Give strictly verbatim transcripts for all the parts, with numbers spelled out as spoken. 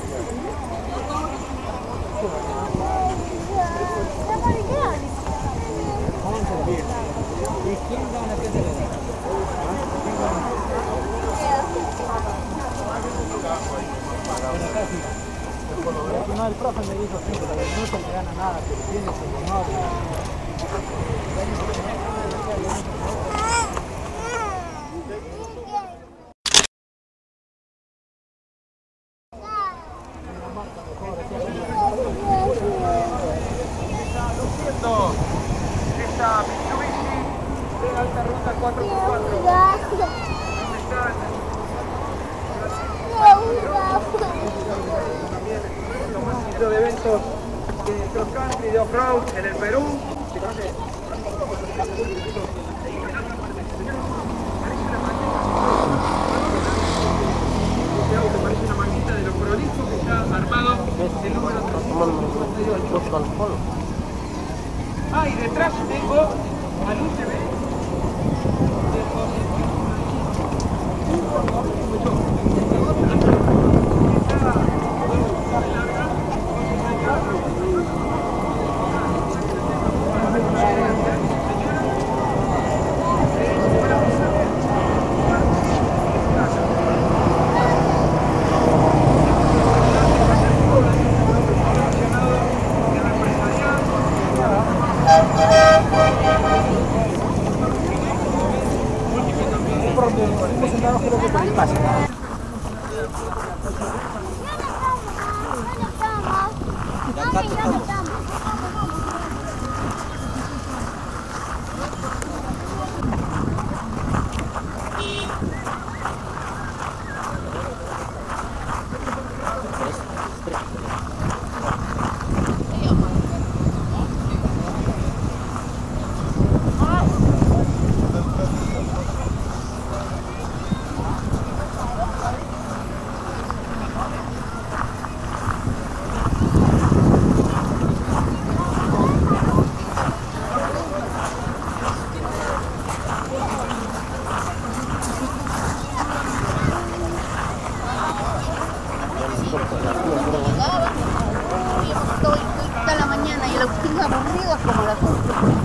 No, el profe me dijo siempre que no se le gana nada, pero tiene su honor. Esta Mitsubishi de alta ruta cuatro por cuatro. De eventos de cross country, de off-road en el Perú. Este auto parece una maquinita de lo prolijo que está armado el número trescientos cincuenta y ocho. Ah, y detrás tengo al U C B. Toda la mañana y el Agustín aburrido como la cosa.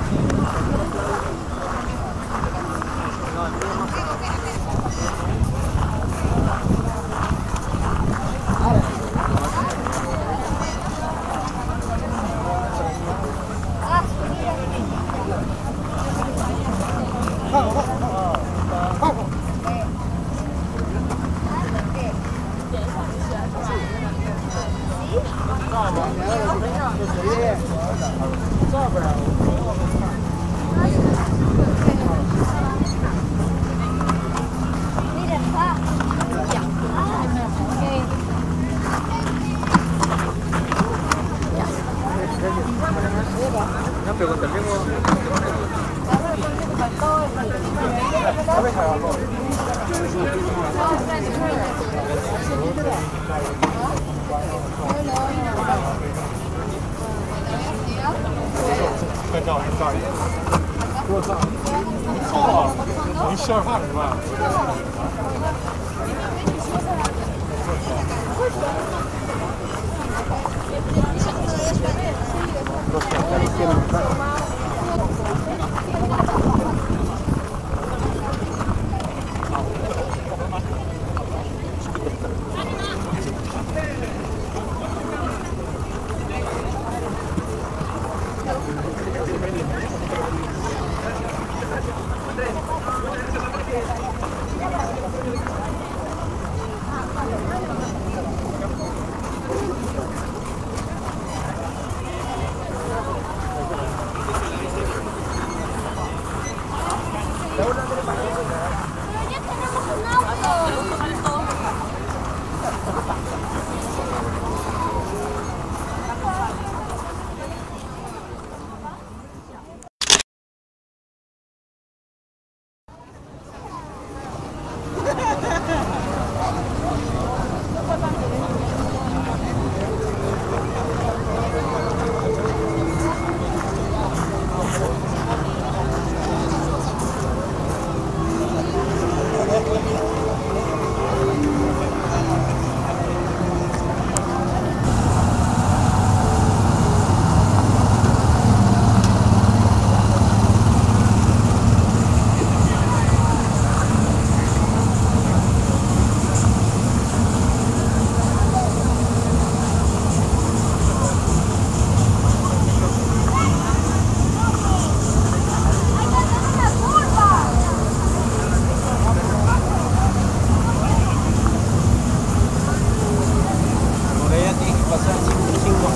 No, pregunta, tengo...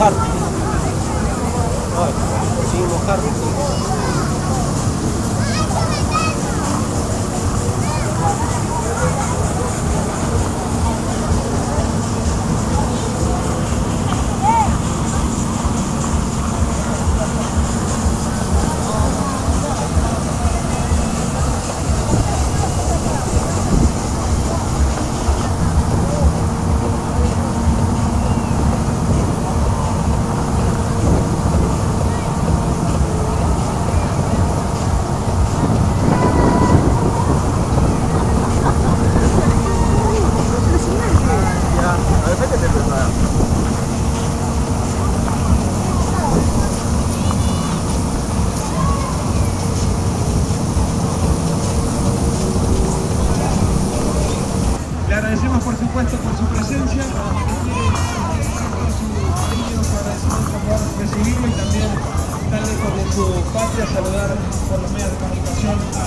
mojar. Ay, sin mojar. Le agradecemos por supuesto por su presencia, por recibirlo y también tan lejos de su patria saludar por los medios de comunicación a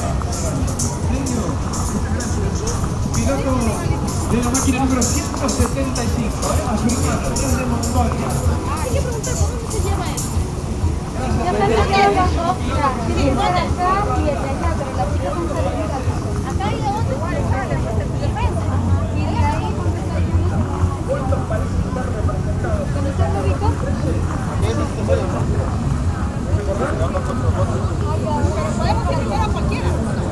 piloto de la máquina número ciento setenta y cinco, ¿eh? A su hermano, desde Mongolia. Ah, yo pregunté cómo se llama él. Gracias. Ya pensé que era dos, sí, bueno, acá y el de allá, pero la chica no se ve. Acá hay de otro igual, está de frente. Y de ahí, ¿dónde está el ¿Cuántos países están representados? ¿Dónde está el ubicó? Podemos calificar a cualquiera.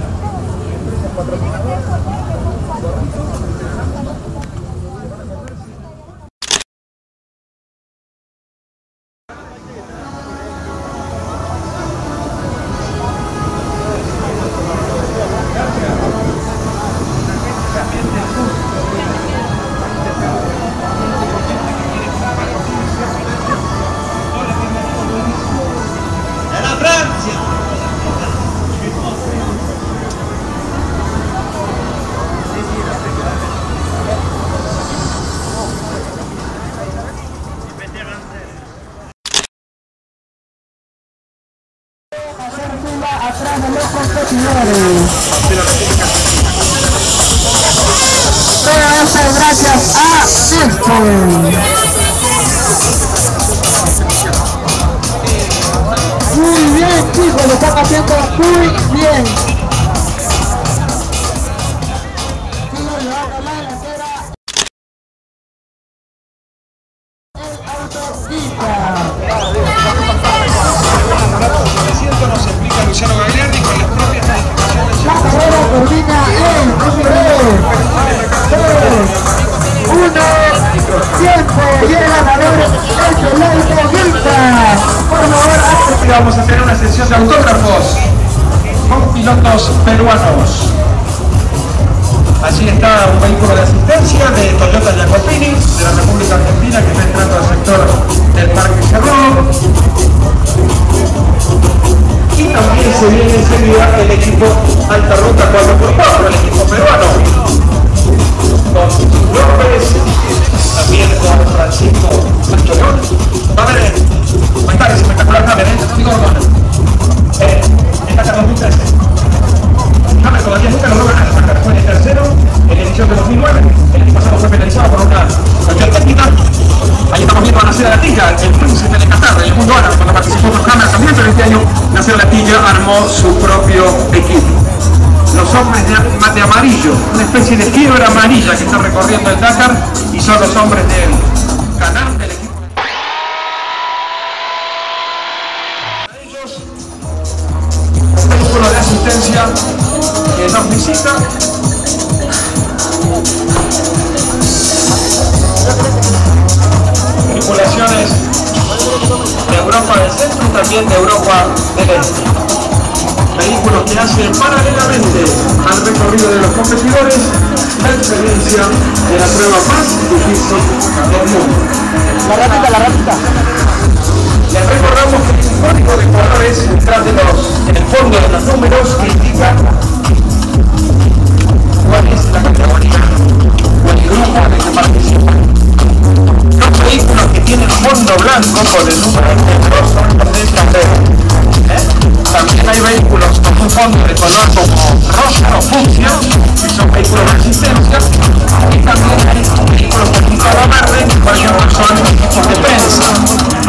Atrás de los competidores. Todo eso gracias a esto. Muy bien, chicos, lo están haciendo muy bien. Nos explica Luciano Gagliardi con las propias calificaciones. La carrera termina en tres, dos, uno, tiempo, y el ganador es el Auto Guita. Por favor, antes vamos a tener una sesión de autógrafos con pilotos peruanos. Allí está un vehículo de asistencia de Toyota Jacopini, de la República Argentina, que está entrando al sector del Parque Cerró. Y también se viene enseguida el equipo Alta Ruta cuatro por cuatro, el equipo peruano, con López, también con Francisco Sancho León. Va a haber, va a estar espectacular también, ¿eh? Digo, eh, esta Carlos dos mil trece. James todavía nunca logró ganar, fue el tercero en la edición de dos mil nueve, el año pasado fue penalizado por una cuestión técnica. Ahí estamos viendo a Nacer Latilla, el príncipe de Qatar, el mundo árabe, cuando participó con James también, pero este año Nacer Latilla armó su propio equipo. Los hombres de, de amarillo, una especie de fiebre amarilla que está recorriendo el Dakar, y son los hombres del canal del equipo. Un vehículo de asistencia que nos visita. Tripulaciones de Europa del Centro y también de Europa del Este. Vehículos que hacen paralelamente al recorrido de los competidores la experiencia de la prueba más difícil del mundo. La ratita, la ratita. Les recordamos que el código de colores detrás de los, en el fondo de los números que indica cuál es la categoría o el grupo en el que participan. Los vehículos que tienen fondo blanco con el número de son los del carrera. ¿Eh? También hay vehículos con un fondo de color como rosa o fucsia, que son vehículos de asistencia, y también hay vehículos con un color verde, por ejemplo son equipos de prensa.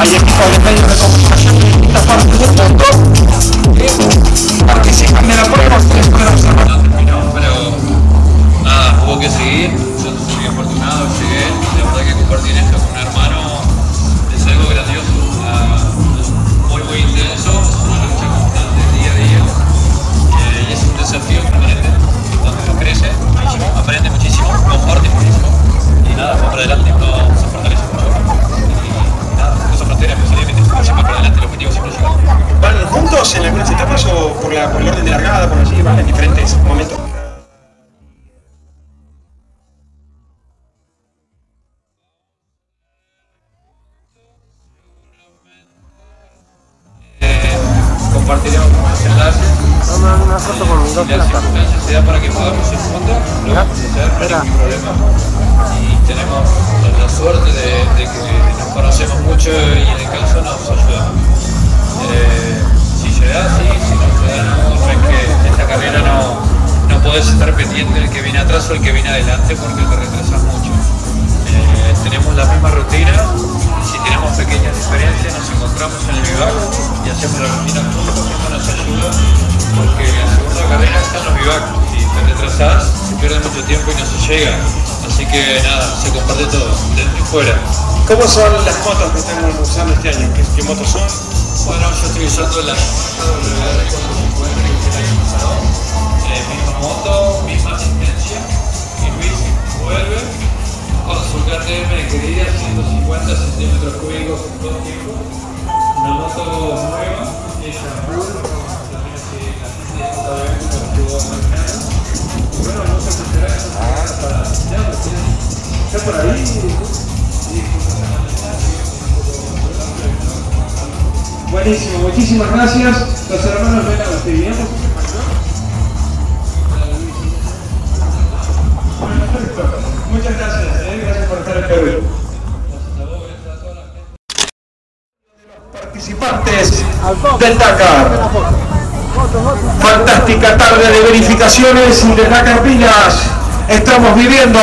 compartiremos los enlaces. Vamos una foto con dos Si la placas. circunstancia se da para que podamos ir juntos, lo vamos a hacer, no hay ningún problema. Y tenemos la suerte de, de que nos conocemos mucho y en el caso nos ayudamos. Eh, si se da, sí, si no se da, no, no es que esta carrera no, no podés estar pendiente del que viene atrás o el que viene adelante porque te retrasas mucho. Eh, tenemos la misma rutina, si tenemos pequeñas diferencias nos encontramos en el vivac y hacemos la rutina juntos, que esto nos ayuda porque en la segunda carrera están los vivac, si te retrasás se pierde mucho tiempo y no se llega, así que nada, se comparte todo, dentro y fuera. ¿Cómo son las motos que están usando este año? ¿Qué, qué motos son? Bueno, yo estoy usando la W R cuatrocientos cincuenta que es el año pasado, eh, misma moto, misma asistencia, y Luis vuelve con su K T M querida, ciento cincuenta centímetros cúbicos en todo tiempo, una moto nueva, hecha en full, también así la gente ya está viendo cómo estuvo mañana, y bueno, vamos a esperar esa carrera para ya lo tienen, ya por ahí, Buenísimo, muchísimas gracias. Los hermanos ven a usted. ¿Bien? Muchas gracias, ¿eh? Gracias por estar en Perú. Participantes del Dakar. Fantástica tarde de verificaciones y de Dakar Pilas estamos viviendo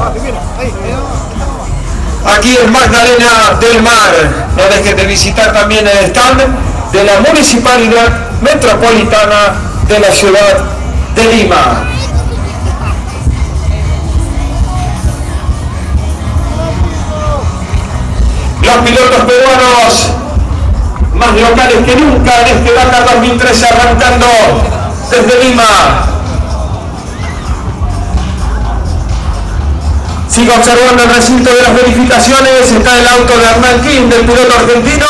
aquí en Magdalena del Mar. No dejes de visitar también el stand de la Municipalidad Metropolitana de la ciudad de Lima. Los pilotos peruanos más locales que nunca en este Dakar dos mil trece, arrancando desde Lima. Sigo observando el recinto de las verificaciones. Está el auto de Hernán Kim, del piloto argentino.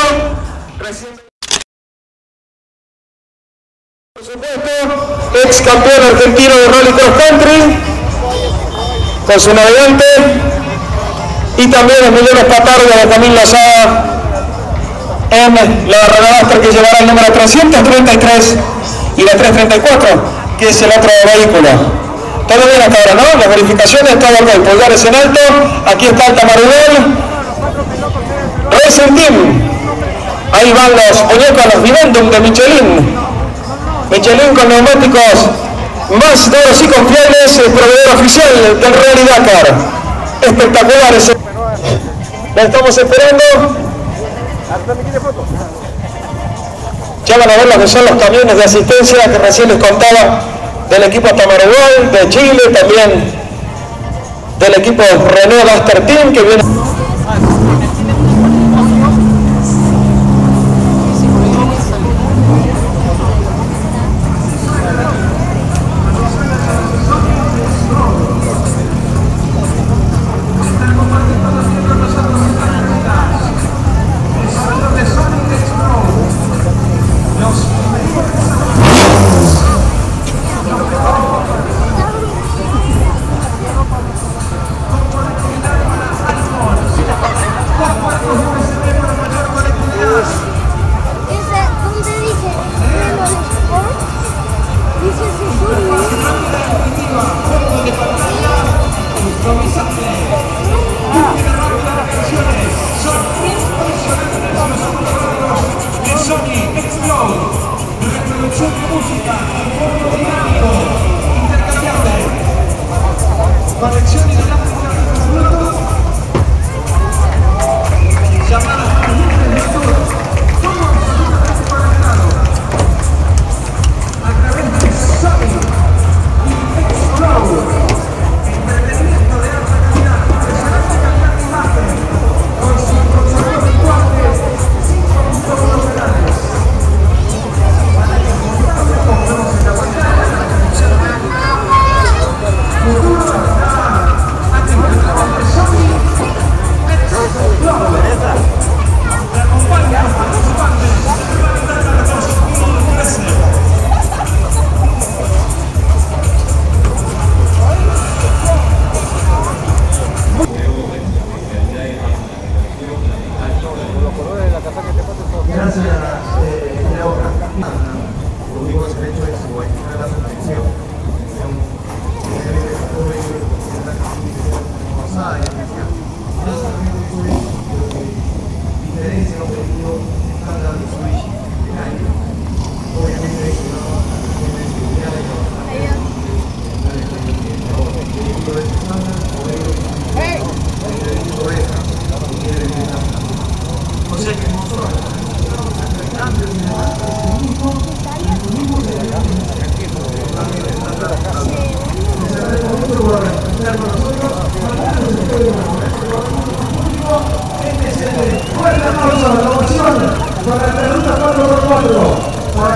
Por supuesto, ex campeón argentino de Rally Cross Country, con su navegante. Y también Emiliano Espatardo de Camilo Lozada en la Roadster, que llevará el número trescientos treinta y tres y la trescientos treinta y cuatro, que es el otro vehículo. Todo bien hasta ahora, ¿no? Las verificaciones, todo ok, pulgares en alto. Aquí está el Tamarugol Racing Team. Ahí van los muñecos, los Vivendum de Michelin. Michelin con neumáticos más duros y confiables, el proveedor oficial del Rally Dakar. Espectacular ese. La estamos esperando. Ya van a ver lo que son los camiones de asistencia que recién les contaba, del equipo Tamarugol de Chile, también del equipo Renault Duster Team que viene.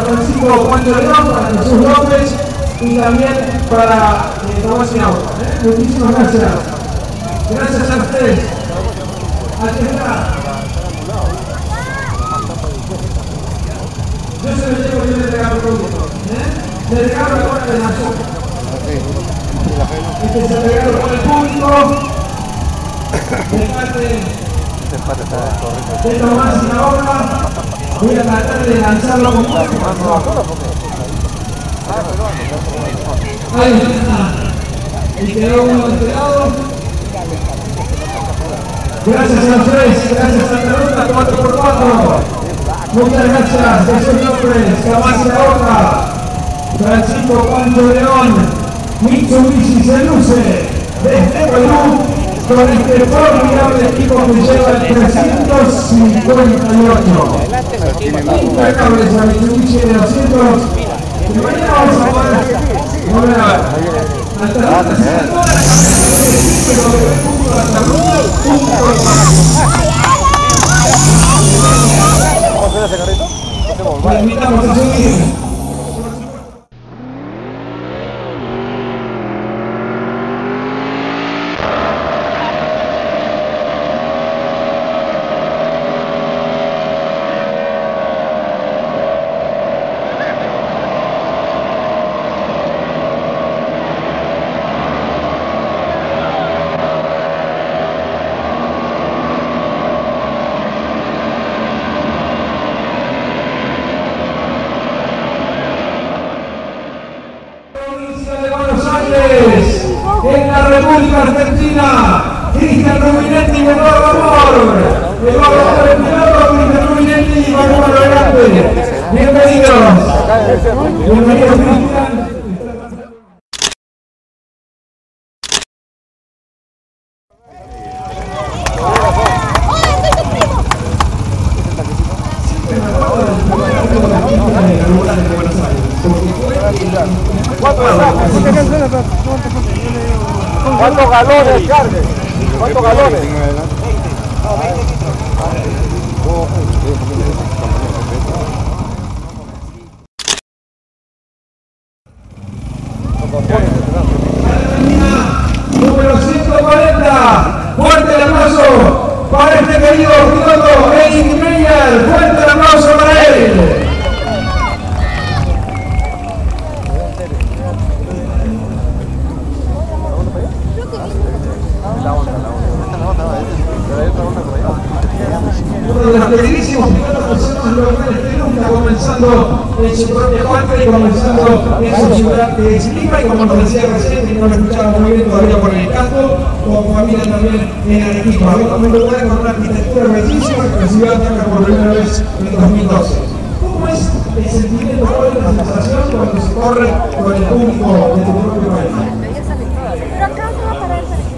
Francisco Pancho León, para Jesús López y también para eh, Tomás Sinauta. ¿eh? Muchísimas gracias. Gracias a ustedes. Aquí está. Yo se lo llevo yo de regalo público. ¿eh? Le regalo la hora de la zona. Este es el regalo con el público. De parte de Tomás Sinauta. Voy a tratar de lanzarlo con música. Ahí está. Y quedó uno de este lado. Gracias a los tres, gracias a la ruta cuatro por cuatro. Muchas gracias, Jesús López, Tomás Sinauta, Francisco Pancho León, Mitsubishi se luce desde Perú con este formidable equipo que lleva el trescientos cincuenta y ocho. Impecables a Mitsubishi de doscientos. Y mañana vamos a poder volver a ver. Hasta la ruta se da toda la ¿Vamos a hacer ese carrito? Hacemos Le invitamos a seguir. En la República Argentina, Cristian Rubinetti y Eduardo Amor. Eduardo Amor el piloto, Cristian Rubinetti y Manuel Grande. Bienvenidos. Bienvenidos, Cristian. ¿Cuántos galones cargue? ¿Cuántos galones? Número ciento cuarenta, fuerte el aplauso para este querido piloto Eric Meyer, fuerte el aplauso para él. Uno de los queridísimos pilotos personas locales que nunca comenzando en su propia patria y comenzando en su ciudad de Chilipa, y como nos decía recién, que no lo escuchaba muy bien todavía por el canto, con familia también en Arequipa. Vengo un lugar con una arquitectura bellísima que recibió Ataca por primera vez en dos mil doce. ¿Cómo es el sentimiento, cuál es la sensación cuando se corre con el público de tu propio país? Pero acá se va a parar para que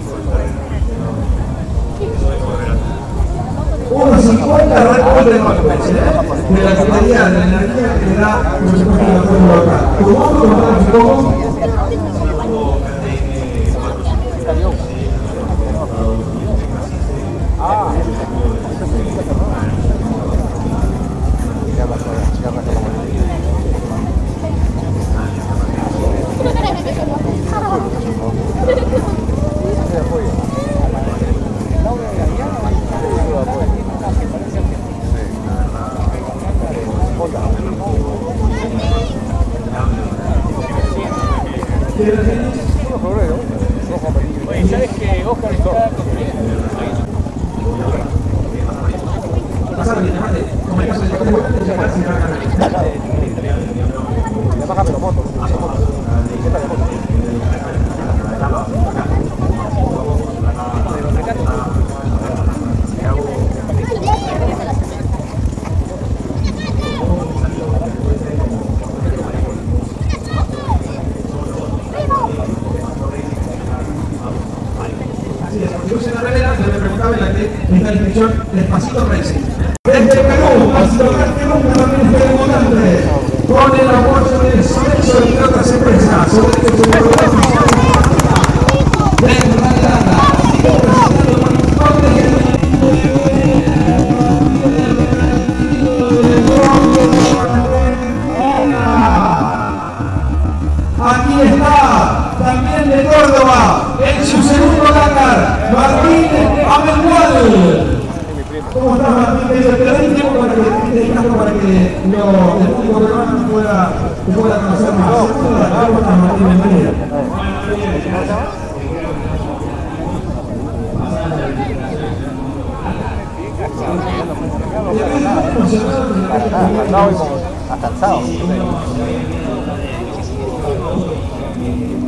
uno cincuenta recuerda de golpes, ¿eh? De la calidad, de la energía que le da, por supuesto, el pueblo local. ¿Cómo vamos a contar un poco? Oye, ¿sabes que Oscar está construyendo? Bájame los motos. Esta inscripción Despacito Racing. Desde Perú, al local que nunca también es importante, con el apoyo de Solecho y de otras empresas. Solecho es un programa oficial de la Irlanda. Sigue presentando participantes. que lo, el público peruano pueda, pueda conocer más. Bienvenida. No, hasta cansado.